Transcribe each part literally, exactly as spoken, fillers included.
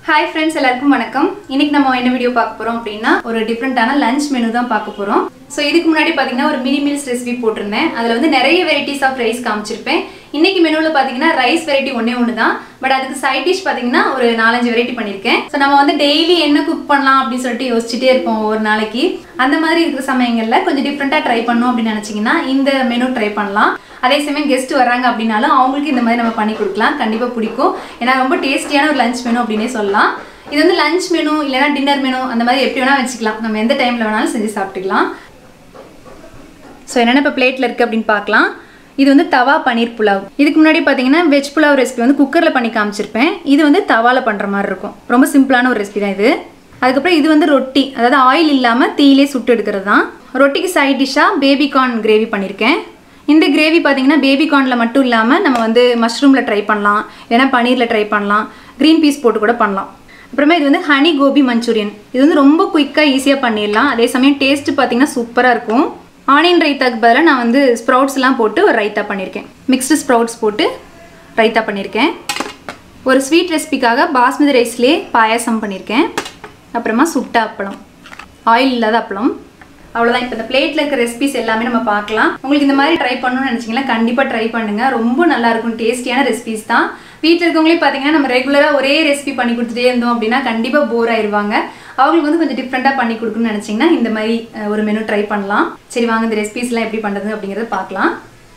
Hi friends, எல்லாருக்கும் வணக்கம். இன்னைக்கு நம்ம என்ன வீடியோ பார்க்க போறோம் அப்படினா ஒரு டிஃபரண்டான லஞ்ச் மெனு தான் பார்க்க போறோம். சோ இதுக்கு முன்னாடி பாத்தீங்கன்னா ஒரு மினி மீல்ஸ் ரெசிபி போட்டுருந்தேன். அதுல வந்து நிறைய வெரைட்டிஸ் ஆஃப் ரைஸ் காமிச்சிருப்பேன். இன்னைக்கு மெனுல பாத்தீங்கன்னா ரைஸ் வெரைட்டி ஒண்ணே ஒண்ணு தான். பட் அதுக்கு சைட் டிஷ் பாத்தீங்கன்னா ஒரு நாலு அஞ்சு வெரைட்டி பண்ணிருக்கேன். சோ நம்ம வந்து டெய்லி என்ன குக் பண்ணலாம் அப்படி சொல்லிட்டு யோசிச்சிட்டே இருப்போம் ஒரு நாளைக்கு. அந்த மாதிரி இருக்கிற சமயங்கள்ல கொஞ்சம் டிஃபரண்டா ட்ரை பண்ணனும் அப்படி நினைச்சீங்கன்னா இந்த மெனு ட்ரை பண்ணலாம். அதே சமயம் கெஸ்ட் வராங்க அப்படினாலும் அவங்களுக்கு இந்த மாதிரி நம்ம பண்ணி கொடுக்கலாம். கண்டிப்பா பிடிக்கும். ஏன்னா ரொம்ப டேஸ்டியான ஒரு லஞ்ச் மெனு அப்படினே சொல்லலாம். இது வந்து லஞ்ச் மெனு இல்லனா டின்னர் மெனு அந்த மாதிரி எப்படி வேணா வெச்சுக்கலாம். நம்ம எந்த டைம்ல வேணாலும் செஞ்சு சாப்பிட்டுக்கலாம். சோ என்னென்ன இப்ப பிளேட்ல இருக்கு அப்படினு பார்க்கலாம். இது வந்து தவா பனீர் புலாவ். இதுக்கு முன்னாடி பாத்தீங்கன்னா வெஜ் புலாவ் ரெசிபி வந்து குக்கர்ல பண்ணி காமிச்சிருப்பேன். இது வந்து தவால பண்ற மாதிரி இருக்கும். ரொம்ப சிம்பிளான ஒரு ரெசிபி தான் இது. அதுக்கு அப்புறம் இது வந்து ரொட்டி. அதாவது ஆயில் இல்லாம தீயிலே சுட்டு எடுக்கிறது தான். ரொட்டிக்கு சைடு டிஷ்ஷா பேபிகார்ன் கிரேவி பண்ணிருக்கேன். இந்த கிரேவி பாத்தீங்கன்னா பேபிகார்ன்ல மட்டும் இல்லாம நம்ம வந்து மஷ்ரூம்ல ட்ரை பண்ணலாம். இல்லனா பனீர்ல ட்ரை பண்ணலாம். கிரீன் பீஸ் போட்டு கூட பண்ணலாம். அப்புறமா இது வந்து ஹனி கோபி மஞ்சூரியன். இது வந்து ரொம்ப குயிக்கா ஈஸியா பண்ணிடலாம். அதே சமயம் டேஸ்ட் பாத்தீங்கன்னா சூப்பரா இருக்கும். ஆனியன் ரைத்தாக்கு பதிலாக நான் வந்து ஸ்ப்ரவுட்ஸ் எல்லாம் போட்டு ஒரு ரைத்தா பண்ணியிருக்கேன். மிக்ஸ்டு ஸ்ப்ரவுட்ஸ் போட்டு ரைத்தா பண்ணியிருக்கேன். ஒரு ஸ்வீட் ரெசிபிக்காக பாஸ்மதி ரைஸ்லேயே பாயாசம் பண்ணியிருக்கேன். அப்புறமா சுட்ட அப்பளம், ஆயில் இல்லாத அப்பளம். அவ்வளோதான். இப்போ இந்த பிளேட்டில் இருக்கிற ரெசிபிஸ் எல்லாமே நம்ம பார்க்கலாம். உங்களுக்கு இந்த மாதிரி ட்ரை பண்ணணும்னு நினச்சிங்கன்னா கண்டிப்பாக ட்ரை பண்ணுங்க. ரொம்ப நல்லா இருக்கும். டேஸ்டியான ரெசிபிஸ் தான். வீட்டில் இருக்கவங்களே பார்த்தீங்கன்னா நம்ம ரெகுலராக ஒரே ரெசிபி பண்ணி கொடுத்துட்டே இருந்தோம் அப்படின்னா கண்டிப்பாக போர் ஆயிடுவாங்க. அவங்களுக்கு வந்து கொஞ்சம் டிஃப்ரெண்ட்டாக பண்ணி கொடுக்கணும்னு நினச்சிங்கன்னா இந்த மாதிரி ஒரு மெனு ட்ரை பண்ணலாம். சரி வாங்க இந்த ரெசிபிஸ்லாம் எப்படி பண்ணுறது அப்படிங்கிறத பார்க்கலாம்.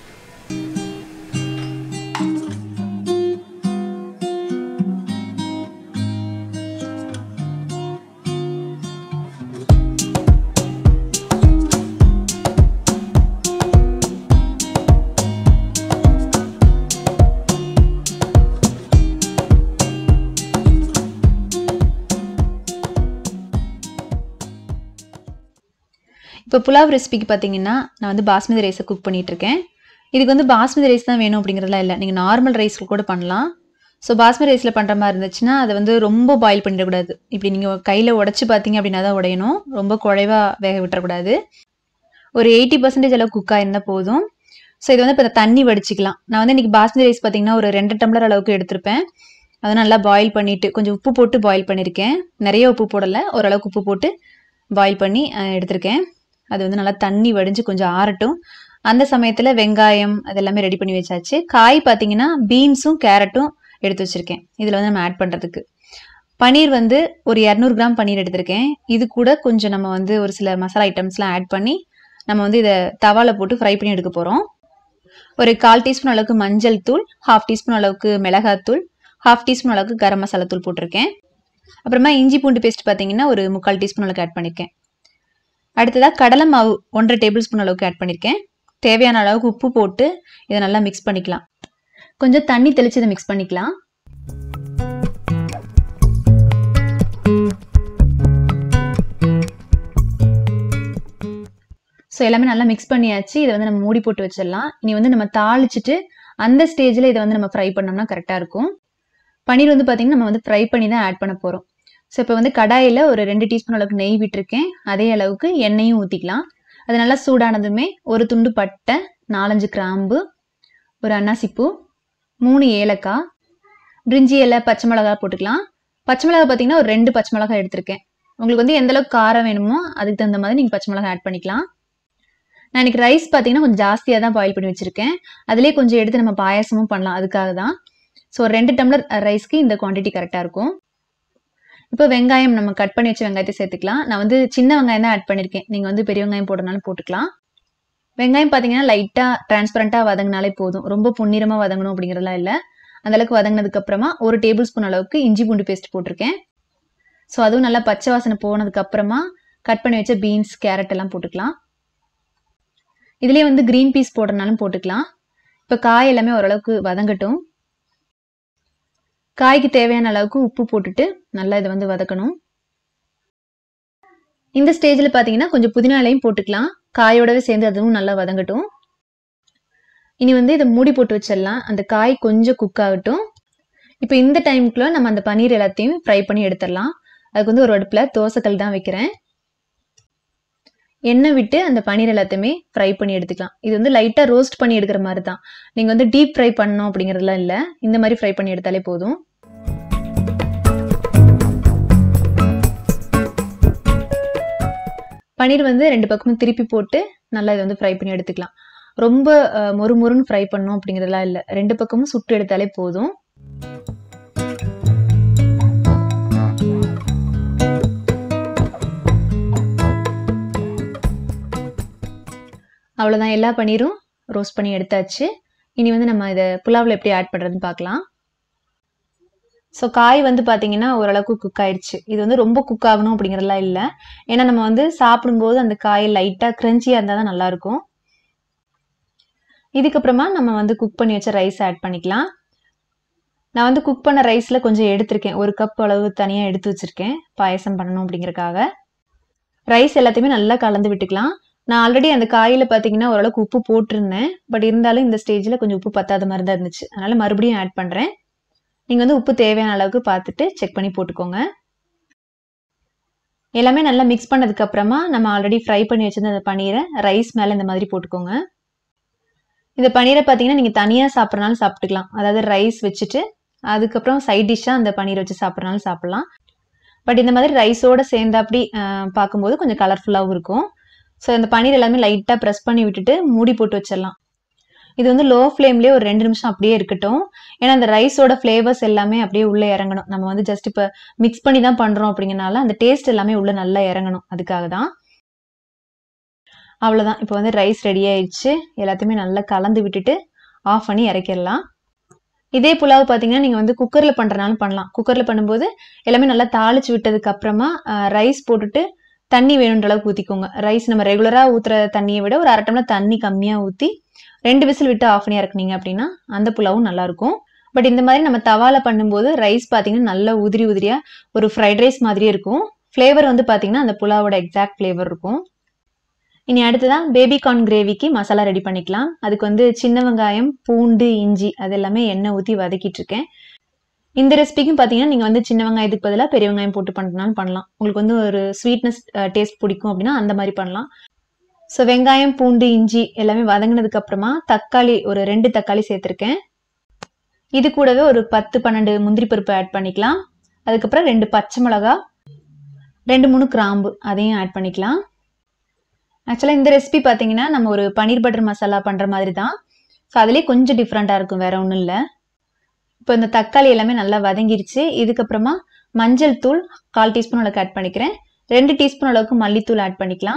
இப்போ புலாவ் ரெசிபிக்கு பார்த்தீங்கன்னா நான் வந்து பாஸ்மதி ரைஸை குக் பண்ணிட்டு இருக்கேன். இதுக்கு வந்து பாஸ்மதி ரைஸ் தான் வேணும் அப்படிங்கிறதுலாம் இல்லை. நீங்கள் நார்மல் ரைஸில் கூட பண்ணலாம். ஸோ பாஸ்மதி ரைஸில் பண்ணுற மாதிரி இருந்துச்சுன்னா அதை வந்து ரொம்ப பாயில் பண்ணிடக்கூடாது. இப்படி நீங்கள் கையில் உடச்சி பார்த்தீங்க அப்படின்னா தான் உடையணும். ரொம்ப குழைவாக வேக விட்டுறக்கூடாது. ஒரு எயிட்டி பர்சன்டேஜ் அளவு குக் ஆயிருந்தால் போதும். ஸோ இது வந்து இப்போ தண்ணி வடிச்சிக்கலாம். நான் வந்து இன்றைக்கி பாஸ்மதி ரைஸ் பார்த்தீங்கன்னா ஒரு ரெண்டு டம்ளர் அளவுக்கு எடுத்திருப்பேன். அதை நல்லா பாயில் பண்ணிவிட்டு கொஞ்சம் உப்பு போட்டு பாயில் பண்ணியிருக்கேன். நிறைய உப்பு போடலை, ஓரளவுக்கு உப்பு போட்டு பாயில் பண்ணி எடுத்திருக்கேன். அது வந்து நல்லா தண்ணி வடிஞ்சு கொஞ்சம் ஆறட்டும். அந்த சமயத்தில் வெங்காயம் அதெல்லாமே ரெடி பண்ணி வச்சாச்சு. காய் பார்த்தீங்கன்னா பீன்ஸும் கேரட்டும் எடுத்து வச்சுருக்கேன். இதில் வந்து நம்ம ஆட் பண்ணுறதுக்கு பனீர் வந்து ஒரு இரநூறு கிராம் பனீர் எடுத்திருக்கேன். இது கூட கொஞ்சம் நம்ம வந்து ஒரு சில மசாலா ஐட்டம்ஸ்லாம் ஆட் பண்ணி நம்ம வந்து இதை தவாவில் போட்டு ஃப்ரை பண்ணி எடுக்க போகிறோம். ஒரு கால் டீஸ்பூன் அளவுக்கு மஞ்சள் தூள், ஹாஃப் டீஸ்பூன் அளவுக்கு மிளகாத்தூள், ஹாஃப் டீஸ்பூன் அளவுக்கு கரம் மசாலா தூள் போட்டிருக்கேன். அப்புறமா இஞ்சி பூண்டு பேஸ்ட் பார்த்தீங்கன்னா ஒரு முக்கால் டீஸ்பூன் அளவுக்கு ஆட் பண்ணியிருக்கேன். அடுத்ததாக கடலை மாவு ஒன்றரை டேபிள் ஸ்பூன் அளவுக்கு ஆட் பண்ணியிருக்கேன். தேவையான அளவுக்கு உப்பு போட்டு இதை நல்லா மிக்ஸ் பண்ணிக்கலாம். கொஞ்சம் தண்ணி தெளித்து இதை மிக்ஸ் பண்ணிக்கலாம். ஸோ எல்லாமே நல்லா மிக்ஸ் பண்ணியாச்சு. இதை வந்து நம்ம மூடி போட்டு வச்சிடலாம். இனி வந்து நம்ம தாளிச்சிட்டு அந்த ஸ்டேஜில் இதை வந்து நம்ம ஃப்ரை பண்ணோம்னா கரெக்டாக இருக்கும். பனீர் வந்து பார்த்தீங்கன்னா நம்ம வந்து ஃப்ரை பண்ணி தான் ஆட் பண்ண போகிறோம். ஸோ இப்போ வந்து கடாயில் ஒரு ரெண்டு டீஸ்பூன் அளவுக்கு நெய் விட்டுருக்கேன். அதே அளவுக்கு எண்ணெயும் ஊற்றிக்கலாம். அது நல்லா சூடானதுமே ஒரு துண்டு பட்டை, நாலஞ்சு கிராம்பு, ஒரு அன்னாசிப்பூ, மூணு ஏலக்காய், பிரிஞ்சி இலை, பச்சை மிளகா போட்டுக்கலாம். பச்சை மிளகா பார்த்தீங்கன்னா ஒரு ரெண்டு பச்சை மிளகா எடுத்திருக்கேன். உங்களுக்கு வந்து எந்த அளவுக்கு காரம் வேணுமோ அதுக்கு தகுந்த மாதிரி நீங்கள் பச்சை மிளகா ஆட் பண்ணிக்கலாம். நான் இன்னைக்கு ரைஸ் பார்த்தீங்கன்னா கொஞ்சம் ஜாஸ்தியாக தான் பாயில் பண்ணி வச்சுருக்கேன். அதுலேயே கொஞ்சம் எடுத்து நம்ம பாயாசமும் பண்ணலாம். அதுக்காக தான். ஸோ ரெண்டு டம்ளர் ரைஸ்க்கு இந்த குவான்டிட்டி கரெக்டாக இருக்கும். இப்போ வெங்காயம் நம்ம கட் பண்ணி வச்ச வெங்காயத்தை சேர்த்துக்கலாம். நான் வந்து சின்ன வெங்காயம் தான் ஆட் பண்ணியிருக்கேன். நீங்கள் வந்து பெரிய வெங்காயம் போடுறதுனாலும் போட்டுக்கலாம். வெங்காயம் பார்த்தீங்கன்னா லைட்டாக டிரான்ஸ்பரண்ட்டாக வதங்கினாலே போதும். ரொம்ப பொன்னிறமாக வதங்கணும் அப்படிங்கிறதுலாம் இல்லை. அந்தளவுக்கு வதங்கினதுக்கு அப்புறமா ஒரு டேபிள் ஸ்பூன் அளவுக்கு இஞ்சி பூண்டு பேஸ்ட் போட்டிருக்கேன். ஸோ அதுவும் நல்லா பச்சை வாசனை போனதுக்கு அப்புறமா கட் பண்ணி வச்ச பீன்ஸ், கேரட் எல்லாம் போட்டுக்கலாம். இதுலேயே வந்து கிரீன் பீஸ் போடுறதுனாலும் போட்டுக்கலாம். இப்போ காய் எல்லாமே ஓரளவுக்கு வதங்கட்டும். காய்க்கு தேவையான அளவுக்கு உப்பு போட்டுட்டு நல்லா இதை வந்து வதக்கணும். இந்த ஸ்டேஜில் பார்த்தீங்கன்னா கொஞ்சம் புதினா இலையும் போட்டுக்கலாம். காயோடவே சேர்ந்து அதுவும் நல்லா வதங்கட்டும். இனி வந்து இதை மூடி போட்டு வச்சிடலாம். அந்த காய் கொஞ்சம் குக் ஆகட்டும். இப்போ இந்த டைமுக்குள்ள நம்ம அந்த பனீர் எல்லாத்தையும் ஃப்ரை பண்ணி எடுத்துடலாம். அதுக்கு வந்து ஒரு அடுப்பில் தோசைக்கல் தான் வைக்கிறேன். எண்ணெய் விட்டு அந்த பனீர் எல்லாத்தையுமே ஃப்ரை பண்ணி எடுத்துக்கலாம். இது வந்து லைட்டாக ரோஸ்ட் பண்ணி எடுக்கிற மாதிரி தான். நீங்கள் வந்து டீப் ஃப்ரை பண்ணணும் அப்படிங்கிறதுலாம் இல்லை. இந்த மாதிரி ஃப்ரை பண்ணி எடுத்தாலே போதும். பன்னீர் வந்து ரெண்டு பக்கமும் திருப்பி போட்டு நல்லா இதை வந்து ஃப்ரை பண்ணி எடுத்துக்கலாம். ரொம்ப மொறு மொறுன்னு ஃப்ரை பண்ணணும் அப்படிங்கிறதுலாம் இல்லை, ரெண்டு பக்கமும் சுட்டு எடுத்தாலே போதும். அவ்வளோதான், எல்லா பன்னீரும் ரோஸ்ட் பண்ணி எடுத்தாச்சு. இனி வந்து நம்ம இதை புலாவில் எப்படி ஆட் பண்ணுறதுன்னு பார்க்கலாம். ஸோ காய் வந்து பார்த்தீங்கன்னா ஓரளவுக்கு குக் ஆயிடுச்சு. இது வந்து ரொம்ப குக் ஆகணும் அப்படிங்கிறதுலாம் இல்லை, ஏன்னா நம்ம வந்து சாப்பிடும்போது அந்த காய் லைட்டாக க்ரன்ச்சியாக இருந்தால் தான் நல்லாயிருக்கும். இதுக்கப்புறமா நம்ம வந்து குக் பண்ணி வச்ச ரைஸ் ஆட் பண்ணிக்கலாம். நான் வந்து குக் பண்ண ரைஸில் கொஞ்சம் எடுத்திருக்கேன், ஒரு கப் அளவு தனியாக எடுத்து வச்சுருக்கேன் பாயசம் பண்ணணும் அப்படிங்கிறக்காக. ரைஸ் எல்லாத்தையுமே நல்லா கலந்து விட்டுக்கலாம். நான் ஆல்ரெடி அந்த காயில் பார்த்தீங்கன்னா ஓரளவுக்கு உப்பு போட்டிருந்தேன், பட் இருந்தாலும் இந்த ஸ்டேஜில் கொஞ்சம் உப்பு பத்தாத மாதிரி தான் இருந்துச்சு, அதனால் மறுபடியும் ஆட் பண்ணுறேன். நீங்கள் வந்து உப்பு தேவையான அளவுக்கு பார்த்துட்டு செக் பண்ணி போட்டுக்கோங்க. எல்லாமே நல்லா மிக்ஸ் பண்ணதுக்கப்புறமா நம்ம ஆல்ரெடி ஃப்ரை பண்ணி வச்சிருந்த அந்த பன்னீரை ரைஸ் மேலே இந்த மாதிரி போட்டுக்கோங்க. இந்த பன்னீரை பார்த்தீங்கன்னா நீங்கள் தனியாக சாப்பிட்றனாலும் சாப்பிட்டுக்கலாம், அதாவது ரைஸ் வச்சுட்டு அதுக்கப்புறம் சைட் டிஷ்ஷாக அந்த பன்னீர் வச்சு சாப்பிட்றனாலும் சாப்பிட்லாம். பட் இந்த மாதிரி ரைஸோடு சேர்ந்து அப்படி பார்க்கும்போது கொஞ்சம் கலர்ஃபுல்லாகவும் இருக்கும். ஸோ இந்த பன்னீர் எல்லாமே லைட்டாக ப்ரெஸ் பண்ணி விட்டுட்டு மூடி போட்டு வச்சிடலாம். இது வந்து லோ ஃப்ளேம்லேயே ஒரு ரெண்டு நிமிஷம் அப்படியே இருக்கட்டும், ஏன்னா அந்த ரைஸோட ஃப்ளேவர்ஸ் எல்லாமே அப்படியே உள்ளே இறங்கணும். நம்ம வந்து ஜஸ்ட் இப்போ மிக்ஸ் பண்ணி தான் பண்ணுறோம் அப்படிங்கிறனால அந்த டேஸ்ட் எல்லாமே உள்ளே நல்லா இறங்கணும், அதுக்காக தான். அவ்வளோதான், இப்போ வந்து ரைஸ் ரெடி ஆயிடுச்சு. எல்லாத்தையுமே நல்லா கலந்து விட்டுட்டு ஆஃப் பண்ணி இறக்கிடலாம். இதே புலாவு பார்த்தீங்கன்னா நீங்கள் வந்து குக்கரில் பண்ணுறனாலும் பண்ணலாம். குக்கரில் பண்ணும்போது எல்லாமே நல்லா தாளிச்சு விட்டதுக்கு அப்புறமா ரைஸ் போட்டுட்டு தண்ணி வேணுன்ற அளவுக்கு ஊற்றிக்கோங்க. ரைஸ் நம்ம ரெகுலராக ஊற்றுற தண்ணியை விட ஒரு அரை டம்ளர் தண்ணி கம்மியாக ஊற்றி ரெண்டு விசில் விட்டு ஆஃப் பண்ணி இறக்குனீங்க அப்படின்னா அந்த புலாவும் நல்லாயிருக்கும். பட் இந்த மாதிரி நம்ம தவால பண்ணும்போது ரைஸ் பார்த்தீங்கன்னா நல்லா உதிரி உதிரியாக ஒரு ஃப்ரைட் ரைஸ் மாதிரியே இருக்கும். ஃப்ளேவர் வந்து பார்த்தீங்கன்னா அந்த புலாவோட எக்ஸாக்ட் ஃப்ளேவர் இருக்கும். இனி அடுத்ததான் பேபிகார்ன் கிரேவிக்கு மசாலா ரெடி பண்ணிக்கலாம். அதுக்கு வந்து சின்ன வெங்காயம், பூண்டு, இஞ்சி அது எல்லாமே எண்ணெய் ஊற்றி வதக்கிட்டு இருக்கேன். இந்த ரெசிபிக்கும் பார்த்தீங்கன்னா நீங்கள் வந்து சின்ன வெங்காயத்துக்கு பதிலாக பெரிய வெங்காயம் போட்டு பண்ணுறனாலும் பண்ணலாம். உங்களுக்கு வந்து ஒரு ஸ்வீட்னஸ் டேஸ்ட் பிடிக்கும் அப்படின்னா அந்த மாதிரி பண்ணலாம். ஸோ வெங்காயம், பூண்டு, இஞ்சி எல்லாமே வதங்கினதுக்கு அப்புறமா தக்காளி ஒரு ரெண்டு தக்காளி சேர்த்துருக்கேன். இது கூடவே ஒரு பத்து பன்னெண்டு முந்திரி பருப்பு ஆட் பண்ணிக்கலாம். அதுக்கப்புறம் ரெண்டு பச்சை மிளகா, ரெண்டு மூணு கிராம்பு அதையும் ஆட் பண்ணிக்கலாம். ஆக்சுவலாக இந்த ரெசிபி பார்த்தீங்கன்னா நம்ம ஒரு பன்னீர் பட்டர் மசாலா பண்ணுற மாதிரி தான். ஸோ அதுலேயே கொஞ்சம் டிஃப்ரெண்ட்டாக இருக்கும், வேற ஒன்றும் இல்லை. இப்போ இந்த தக்காளி எல்லாமே நல்லா வதங்கிருச்சு. இதுக்கப்புறமா மஞ்சள் தூள் கால் டீஸ்பூன் அளவுக்கு ஆட் பண்ணிக்கிறேன். ரெண்டு டீஸ்பூன் அளவுக்கு மல்லித்தூள் ஆட் பண்ணிக்கலாம்.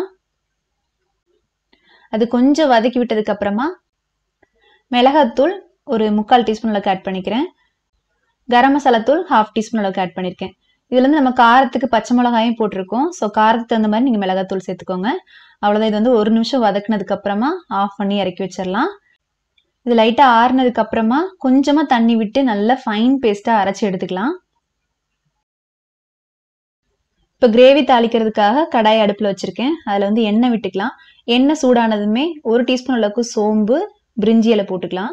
அது கொஞ்சம் வதக்கி விட்டதுக்கு அப்புறமா மிளகாத்தூள் ஒரு முக்கால் டீஸ்பூன் அளவுக்கு ஆட் பண்ணிக்கிறேன். கரம் மசாலா தூள் ஹாஃப் டீஸ்பூன் அளவுக்கு ஆட் பண்ணியிருக்கேன். இதுல இருந்து நம்ம காரத்துக்கு பச்சை மிளகாயும் போட்டிருக்கோம். ஸோ காரத்துக்கு தகுந்த மாதிரி நீங்கள் மிளகாத்தூள் சேர்த்துக்கோங்க. அவ்வளோதான். இது வந்து ஒரு நிமிஷம் வதக்குனதுக்கு அப்புறமா ஆஃப் பண்ணி இறக்கி வச்சிடலாம். இது லைட்டாக ஆறுனதுக்கு அப்புறமா கொஞ்சமாக தண்ணி விட்டு நல்லா ஃபைன் பேஸ்ட்டாக அரைச்சி எடுத்துக்கலாம். இப்போ கிரேவி தாளிக்கிறதுக்காக கடாய் அடுப்பில் வச்சுருக்கேன். அதில் வந்து எண்ணெய் விட்டுக்கலாம். எண்ணெய் சூடானதுமே ஒரு டீஸ்பூன் அளவுக்கு சோம்பு, பிரிஞ்சி இலை போட்டுக்கலாம்.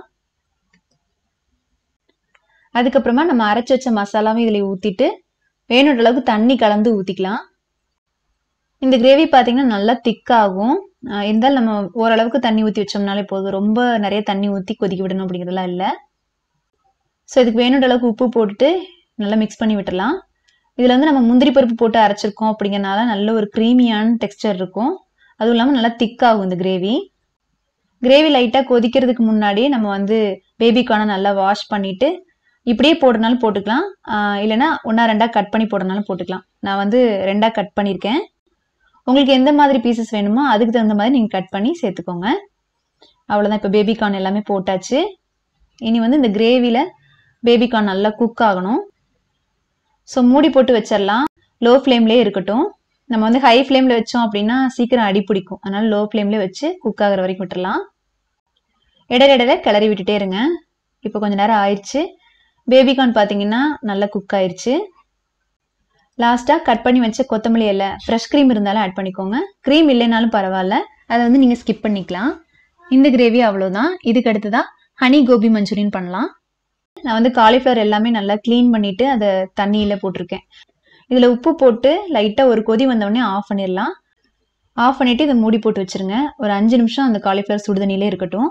அதுக்கப்புறமா நம்ம அரைச்சி வச்ச மசாலாவும் இதில் ஊற்றிட்டு வேணுன்ற அளவுக்கு தண்ணி கலந்து ஊற்றிக்கலாம். இந்த கிரேவி பார்த்தீங்கன்னா நல்லா திக்காகும். இருந்தாலும் நம்ம ஓரளவுக்கு தண்ணி ஊற்றி வச்சோம்னாலே போதும், ரொம்ப நிறைய தண்ணி ஊற்றி கொதிக்க விடணும் அப்படிங்கிறதுலாம் இல்லை. ஸோ இதுக்கு வேணுன்ற அளவுக்கு உப்பு போட்டுட்டு நல்லா மிக்ஸ் பண்ணி விட்டுடலாம். இதில் வந்து நம்ம முந்திரி பருப்பு போட்டு அரைச்சிருக்கோம் அப்படிங்கிறனால நல்ல ஒரு க்ரீமியான டெக்ஸ்டர் இருக்கும். அதுவும் இல்லாமல் நல்லா திக்காகும் இந்த கிரேவி. கிரேவி லைட்டாக கொதிக்கிறதுக்கு முன்னாடியே நம்ம வந்து பேபிகார்னை நல்லா வாஷ் பண்ணிவிட்டு இப்படியே போடுறனாலும் போட்டுக்கலாம், இல்லைன்னா ஒன்றா ரெண்டாக கட் பண்ணி போடுறனாலும் போட்டுக்கலாம். நான் வந்து ரெண்டாக கட் பண்ணியிருக்கேன். உங்களுக்கு எந்த மாதிரி பீசஸ் வேணுமோ அதுக்கு தகுந்த மாதிரி நீங்கள் கட் பண்ணி சேர்த்துக்கோங்க. அவ்வளோதான். இப்போ பேபிகார்ன் எல்லாமே போட்டாச்சு. இனி வந்து இந்த கிரேவியில் பேபிகார்ன் நல்லா குக் ஆகணும். ஸோ மூடி போட்டு வச்சிடலாம். லோ ஃப்ளேம்லேயே இருக்கட்டும். நம்ம வந்து ஹை ஃப்ளேமில் வச்சோம் அப்படின்னா சீக்கிரம் அடி பிடிக்கும். அதனால் லோ ஃப்ளேம்லேயே வச்சு குக் ஆகிற வரைக்கும் விட்டுடலாம். இடையில இடையில கிளறி விட்டுட்டே இருங்க. இப்போ கொஞ்சம் நேரம் ஆயிடுச்சு. பேபிகார்ன் பார்த்தீங்கன்னா நல்லா குக் ஆயிடுச்சு. லாஸ்ட்டாக கட் பண்ணி வச்ச கொத்தமல்லி இலை, ஃப்ரெஷ் க்ரீம் இருந்தாலும் ஆட் பண்ணிக்கோங்க. க்ரீம் இல்லைனாலும் பரவாயில்ல, அதை வந்து நீங்கள் ஸ்கிப் பண்ணிக்கலாம். இந்த கிரேவி அவ்வளோதான். இதுக்கு அடுத்ததான் ஹனி கோபி மஞ்சூரியன் பண்ணலாம். நான் வந்து காலிஃப்ளவர் எல்லாமே நல்லா க்ளீன் பண்ணிவிட்டு அதை தண்ணியில் போட்டிருக்கேன். இதில் உப்பு போட்டு லைட்டாக ஒரு கொதி வந்தோடனே ஆஃப் பண்ணிடலாம். ஆஃப் பண்ணிவிட்டு இதை மூடி போட்டு வச்சுருங்க. ஒரு அஞ்சு நிமிஷம் அந்த காலிஃப்ளவர் சுடுதண்ணியிலே இருக்கட்டும்.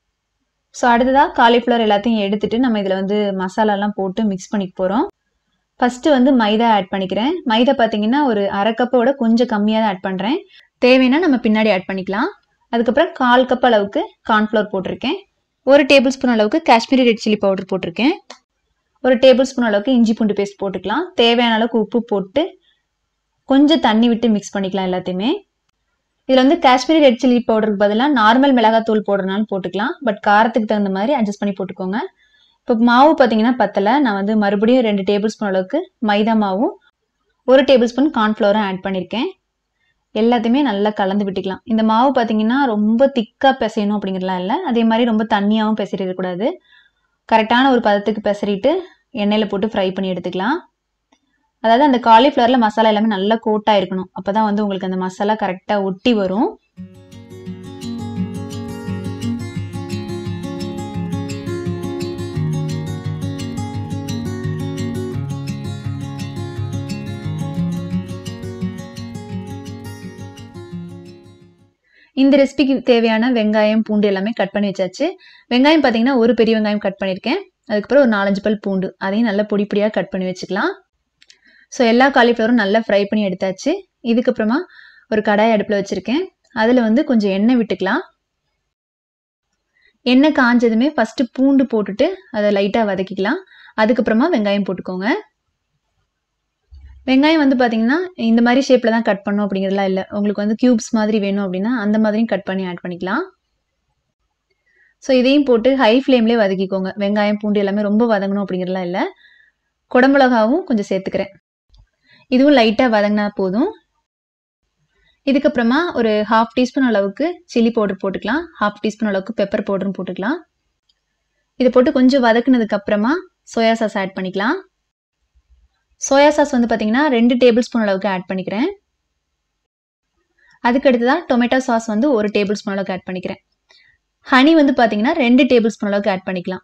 ஸோ அடுத்ததாக காலிஃப்ளவர் எல்லாத்தையும் எடுத்துகிட்டு நம்ம இதில் வந்து மசாலாலாம் போட்டு மிக்ஸ் பண்ணிக்க போகிறோம். ஃபர்ஸ்ட் வந்து மைதா ஆட் பண்ணிக்கிறேன். மைதா பார்த்தீங்கன்னா ஒரு அரை கப்போட கொஞ்சம் கம்மியாக தான் ஆட் பண்ணுறேன். தேவைன்னா நம்ம பின்னாடி ஆட் பண்ணிக்கலாம். அதுக்கப்புறம் கால் கப் அளவுக்கு கார்ன்ஃப்ளவர் போட்டிருக்கேன். ஒரு டேபிள் ஸ்பூன் அளவுக்கு காஷ்மீரி ரெட் சில்லி பவுடர் போட்டிருக்கேன். ஒரு டேபிள் ஸ்பூன் அளவுக்கு இஞ்சி பூண்டு பேஸ்ட் போட்டுக்கலாம். தேவையான அளவுக்கு உப்பு போட்டு கொஞ்சம் தண்ணி விட்டு மிக்ஸ் பண்ணிக்கலாம் எல்லாத்தையுமே. இதில் வந்து காஷ்மீரி ரெட் சில்லி பவுடருக்கு பதிலாக நார்மல் மிளகாத்தூள் போடுறதுனாலும் போட்டுக்கலாம். பட் காரத்துக்கு தகுந்த மாதிரி அட்ஜஸ்ட் பண்ணி போட்டுக்கோங்க. இப்போ மாவு பார்த்தீங்கன்னா பத்தலை. நான் வந்து மறுபடியும் ரெண்டு டேபிள் ஸ்பூன் அளவுக்கு மைதா மாவும் ஒரு டேபிள் ஸ்பூன் கார்ன்ஃப்ளவரும் ஆட் பண்ணியிருக்கேன். எல்லாத்தையுமே நல்லா கலந்து விட்டுக்கலாம். இந்த மாவு பார்த்தீங்கன்னா ரொம்ப திக்காக பிசையணும் அப்படிங்கிறதுலாம் இல்லை. அதே மாதிரி ரொம்ப தண்ணியாகவும் பிசைறிடக்கூடாது. கரெக்டான ஒரு பதத்துக்கு பிசறிட்டு எண்ணெயில் போட்டு ஃப்ரை பண்ணி எடுத்துக்கலாம். அதாவது அந்த காலிஃப்ளவரில் மசாலா எல்லாமே நல்லா கோட்டாக இருக்கணும். அப்போ தான் வந்து உங்களுக்கு அந்த மசாலா கரெக்டாக ஒட்டி வரும். இந்த ரெசிபிக்கு தேவையான வெங்காயம் பூண்டு எல்லாமே கட் பண்ணி வச்சாச்சு. வெங்காயம் பார்த்தீங்கன்னா ஒரு பெரிய வெங்காயம் கட் பண்ணியிருக்கேன். அதுக்கப்புறம் ஒரு நாலஞ்சு பல் பூண்டு அதையும் நல்லா பொடி பொடியாக கட் பண்ணி வச்சுக்கலாம். ஸோ எல்லா காலிஃப்ளவரும் நல்லா ஃப்ரை பண்ணி எடுத்தாச்சு. இதுக்கப்புறமா ஒரு கடாய் அடுப்பில் வச்சுருக்கேன். அதில் வந்து கொஞ்சம் எண்ணெய் விட்டுக்கலாம். எண்ணெய் காஞ்சதுமே ஃபஸ்ட்டு பூண்டு போட்டுட்டு அதை லைட்டாக வதக்கிக்கலாம். அதுக்கப்புறமா வெங்காயம் போட்டுக்கோங்க. வெங்காயம் வந்து பார்த்தீங்கன்னா இந்த மாதிரி ஷேப்பில் தான் கட் பண்ணணும் அப்படிங்கிறதுலாம் இல்லை. உங்களுக்கு வந்து க்யூப்ஸ் மாதிரி வேணும் அப்படின்னா அந்த மாதிரியும் கட் பண்ணி ஆட் பண்ணிக்கலாம். ஸோ இதையும் போட்டு ஹை ஃப்ளேம்லேயே வதக்கிக்கோங்க. வெங்காயம் பூண்டு எல்லாமே ரொம்ப வதங்கணும் அப்படிங்கிறதுலாம் இல்லை. குடமிளகாவும் கொஞ்சம் சேர்த்துக்கிறேன். இதுவும் லைட்டாக வதங்கினா போதும். இதுக்கப்புறமா ஒரு ஹாஃப் டீஸ்பூன் அளவுக்கு சில்லி பவுடர் போட்டுக்கலாம். ஹாஃப் டீஸ்பூன் அளவுக்கு பெப்பர் பவுடரும் போட்டுக்கலாம். இதை போட்டு கொஞ்சம் வதக்குனதுக்கு அப்புறமா சோயா சாஸ் ஆட் பண்ணிக்கலாம். சோயா சாஸ் வந்து பார்த்தீங்கன்னா ரெண்டு டேபிள் ஸ்பூன் அளவுக்கு ஆட் பண்ணிக்கிறேன். அதுக்கு அடுத்ததான் டொமேட்டோ சாஸ் வந்து ஒரு டேபிள் ஸ்பூன் அளவுக்கு ஆட் பண்ணிக்கிறேன். ஹனி வந்து பார்த்தீங்கன்னா ரெண்டு டேபிள் ஸ்பூன் அளவுக்கு ஆட் பண்ணிக்கலாம்.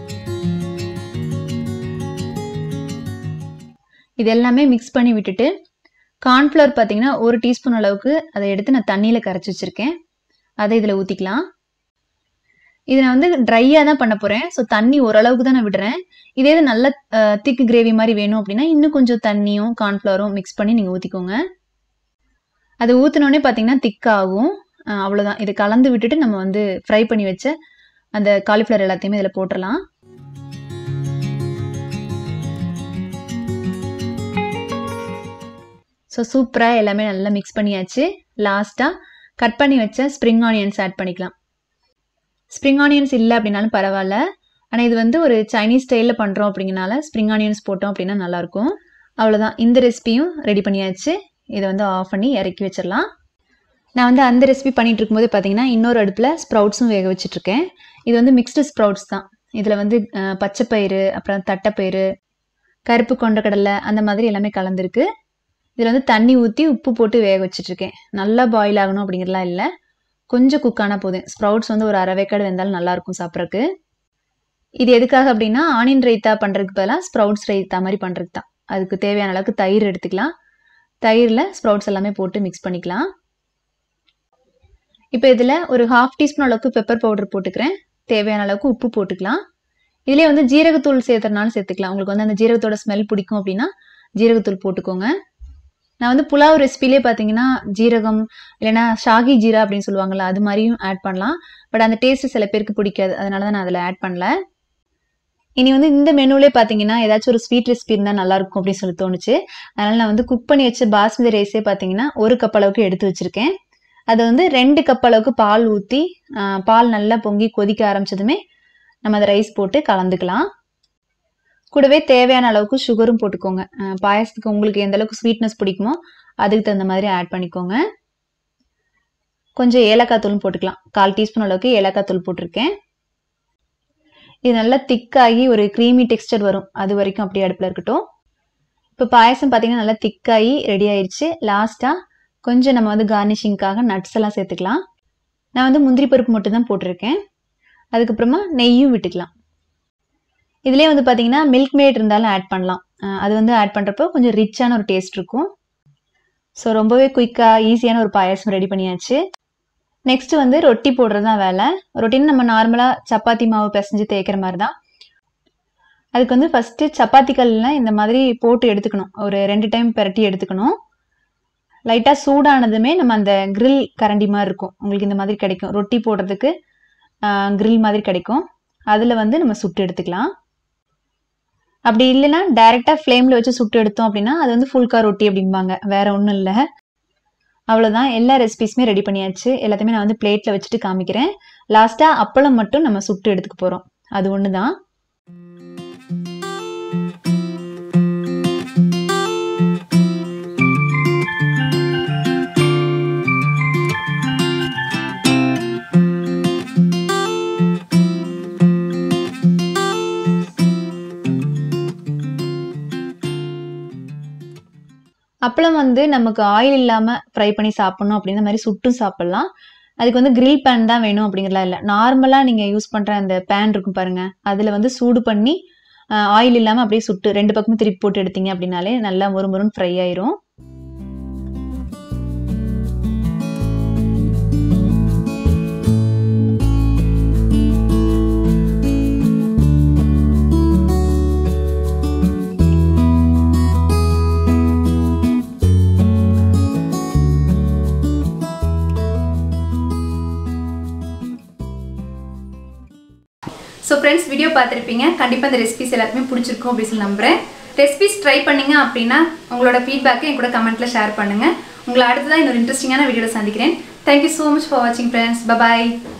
இது எல்லாமே மிக்ஸ் பண்ணி விட்டுட்டு கார்ன்ஃப்ளவர் பார்த்தீங்கன்னா ஒரு டீஸ்பூன் அளவுக்கு அதை எடுத்து நான் தண்ணியில் கரைச்சி வச்சுருக்கேன். அதை இதில் ஊற்றிக்கலாம். இது நான் வந்து ட்ரையாக தான் பண்ண போகிறேன். ஸோ தண்ணி ஓரளவுக்கு தான் நான் விடுறேன். இதே இது நல்ல திக் கிரேவி மாதிரி வேணும் அப்படின்னா இன்னும் கொஞ்சம் தண்ணியும் கார்ன்ஃப்ளவரும் மிக்ஸ் பண்ணி நீங்கள் ஊற்றிக்கோங்க. அது ஊற்றினோடனே பார்த்தீங்கன்னா திக்காகும். அவ்வளோதான். இதை கலந்து விட்டுட்டு நம்ம வந்து ஃப்ரை பண்ணி வச்ச அந்த காலிஃப்ளவர் எல்லாத்தையுமே இதில் போட்டுடலாம். ஸோ சூப்பராக எல்லாமே நல்லா மிக்ஸ் பண்ணியாச்சு. லாஸ்ட்டாக கட் பண்ணி வச்ச ஸ்ப்ரிங் ஆனியன்ஸ் ஆட் பண்ணிக்கலாம். ஸ்ப்ரிங் ஆனியன்ஸ் இல்லை அப்படின்னாலும் பரவாயில்ல. ஆனால் இது வந்து ஒரு சைனீஸ் ஸ்டைலில் பண்ணுறோம் அப்படிங்கனால ஸ்ப்ரிங் ஆனியன்ஸ் போட்டோம் அப்படின்னா நல்லாயிருக்கும். அவ்வளோதான். இந்த ரெசிபியும் ரெடி பண்ணியாச்சு. இதை வந்து ஆஃப் பண்ணி இறக்கி வச்சிடலாம். நான் வந்து அந்த ரெசிபி பண்ணிகிட்டு இருக்கும்போது பார்த்தீங்கன்னா இன்னொரு அடுப்பில் ஸ்ப்ரவுட்ஸும் வேக வச்சுட்ருக்கேன். இது வந்து மிக்ஸ்டு ஸ்ப்ரவுட்ஸ் தான். இதில் வந்து பச்சைப்பயிறு, அப்புறம் தட்டைப்பயிறு, கருப்பு கொண்டக்கடலை அந்த மாதிரி எல்லாமே கலந்துருக்கு. இதில் வந்து தண்ணி ஊற்றி உப்பு போட்டு வேக வச்சுட்ருக்கேன். நல்லா பாயில் ஆகணும் அப்படிங்கிறலாம் இல்லை. கொஞ்சம் குக் ஆனால் போதும். ஸ்ப்ரவுட்ஸ் வந்து ஒரு அரை வேக்காடு வெந்தாலும் நல்லாயிருக்கும் சாப்பிட்றதுக்கு. இது எதுக்காக அப்படின்னா ஆனியன் ரைத்தா பண்ணுறதுக்கு பதிலாக ஸ்ப்ரவுட்ஸ் ரைத்தா மாதிரி பண்ணுறதுக்கு தான். அதுக்கு தேவையான அளவுக்கு தயிர் எடுத்துக்கலாம். தயிரில் ஸ்ப்ரவுட்ஸ் எல்லாமே போட்டு மிக்ஸ் பண்ணிக்கலாம். இப்போ இதில் ஒரு ஹாஃப் டீஸ்பூன் அளவுக்கு பெப்பர் பவுடர் போட்டுக்கிறேன். தேவையான அளவுக்கு உப்பு போட்டுக்கலாம். இதிலே வந்து ஜீரகத்தூள் சேர்த்துறனாலும் சேர்த்துக்கலாம். உங்களுக்கு வந்து அந்த ஜீரகத்தோட ஸ்மெல் பிடிக்கும் அப்படின்னா ஜீரகத்தூள் போட்டுக்கோங்க. நான் வந்து புலாவ் ரெசிபிலே பார்த்தீங்கன்னா ஜீரகம் இல்லைன்னா ஷாகி ஜீரா அப்படின்னு சொல்லுவாங்கள்ல, அது மாதிரியும் ஆட் பண்ணலாம். பட் அந்த டேஸ்ட்டு சில பேருக்கு பிடிக்காது. அதனால தான் நான் அதில் ஆட் பண்ணல. இனி வந்து இந்த மெனுவிலே பார்த்தீங்கன்னா ஏதாச்சும் ஒரு ஸ்வீட் ரெசிபி இருந்தால் நல்லாயிருக்கும் அப்படின்னு சொல்லி தோணுச்சு. அதனால் நான் வந்து குக் பண்ணி வச்ச பாஸ்மதி ரைஸே பார்த்தீங்கன்னா ஒரு கப் அளவுக்கு எடுத்து வச்சுருக்கேன். அதை வந்து ரெண்டு கப் அளவுக்கு பால் ஊற்றி பால் நல்லா பொங்கி கொதிக்க ஆரம்பிச்சதுமே நம்ம அந்த ரைஸ் போட்டு கலந்துக்கலாம். கூடவே தேவையான அளவுக்கு சுகரும் போட்டுக்கோங்க. பாயசத்துக்கு உங்களுக்கு எந்த அளவுக்கு ஸ்வீட்னஸ் பிடிக்குமோ அதுக்கு தகுந்த மாதிரி ஆட் பண்ணிக்கோங்க. கொஞ்சம் ஏலக்காய் தூளும் போட்டுக்கலாம். கால் டீஸ்பூன் அளவுக்கு ஏலக்காய் தூள் போட்டிருக்கேன். இது நல்லா திக்காகி ஒரு க்ரீமி டெக்ஸ்டர் வரும். அது வரைக்கும் அப்படியே அடுப்பில் இருக்கட்டும். இப்போ பாயசம் பார்த்தீங்கன்னா நல்லா திக்காகி ரெடி ஆயிடுச்சு. லாஸ்ட்டாக கொஞ்சம் நம்ம வந்து கார்னிஷிங்காக நட்ஸ் எல்லாம் சேர்த்துக்கலாம். நான் வந்து முந்திரி பருப்பு மட்டும் தான் போட்டிருக்கேன். அதுக்கப்புறமா நெய்யும் விட்டுக்கலாம். இதுலேயே வந்து பார்த்தீங்கன்னா மில்க் மேட் இருந்தாலும் ஆட் பண்ணலாம். அது வந்து ஆட் பண்ணுறப்போ கொஞ்சம் ரிச்சான ஒரு டேஸ்ட் இருக்கும். ஸோ ரொம்பவே குயிக்காக ஈஸியான ஒரு பாயசம் ரெடி பண்ணியாச்சு. நெக்ஸ்ட் வந்து ரொட்டி போடுறது தான் வேலை. ரொட்டின்னு நம்ம நார்மலாக சப்பாத்தி மாவு பிசைஞ்சு தேய்க்கிற மாதிரி தான். அதுக்கு வந்து ஃபஸ்ட்டு சப்பாத்தி கல்லாம் இந்த மாதிரி போட்டு எடுத்துக்கணும். ஒரு ரெண்டு டைம் பெரட்டி எடுத்துக்கணும். லைட்டாக சூடானதுமே நம்ம அந்த கிரில் கரண்டி மாதிரி இருக்கும், உங்களுக்கு இந்த மாதிரி கிடைக்கும். ரொட்டி போடுறதுக்கு கிரில் மாதிரி கிடைக்கும். அதில் வந்து நம்ம சுட்டு எடுத்துக்கலாம். அப்படி இல்லைன்னா டைரெக்டாக ஃப்ளேமில் வச்சு சுட்டு எடுத்தோம் அப்படின்னா அது வந்து ஃபுல்கா ரொட்டி அப்படிம்பாங்க. வேற ஒன்றும் இல்லை. அவ்வளோதான், எல்லா ரெசிபீஸுமே ரெடி பண்ணியாச்சு. எல்லாத்தையுமே நான் வந்து பிளேட்டில் வச்சுட்டு காமிக்கிறேன். லாஸ்ட்டாக அப்பளம் மட்டும் நம்ம சுட்டு எடுத்துக்க போகிறோம். அது ஒன்று தான். அப்பளம் வந்து நமக்கு ஆயில் இல்லாமல் ஃப்ரை பண்ணி சாப்பிட்ணும் அப்படின்ற மாதிரி சுட்டும் சாப்பிட்லாம். அதுக்கு வந்து கிரில் பேன் தான் வேணும் அப்படிங்கிறலாம் இல்லை. நார்மலாக நீங்கள் யூஸ் பண்ணுற அந்த பேன் இருக்கும் பாருங்கள், அதில் வந்து சூடு பண்ணி ஆயில் இல்லாமல் அப்படியே சுட்டு ரெண்டு பக்கமும் திருப்பி போட்டு எடுத்தீங்க அப்படின்னாலே நல்லா மொறு மொறுன்னு ஃப்ரை ஆயிரும். ஸோ ஃப்ரெண்ட்ஸ், வீடியோ பார்த்துருப்பீங்க. கண்டிப்பாக இந்த ரெசிபிஸ் எல்லாருக்குமே பிடிச்சிருக்கும் அப்படின்னு சொல்லி நம்புகிறேன். ரெசிபிஸ் ட்ரை பண்ணிங்க அப்படின்னா உங்களோட ஃபீட்பேக்கை என் கூட கமெண்ட்டில் ஷேர் பண்ணுங்கள். உங்களை அடுத்ததான் இன்னொரு இன்ட்ரெஸ்டிங்கான வீடியோவில் சந்திக்கிறேன். தேங்க்யூ ஸோ மச் ஃபார் வாட்சிங் ஃப்ரெண்ட்ஸ். பபாய்.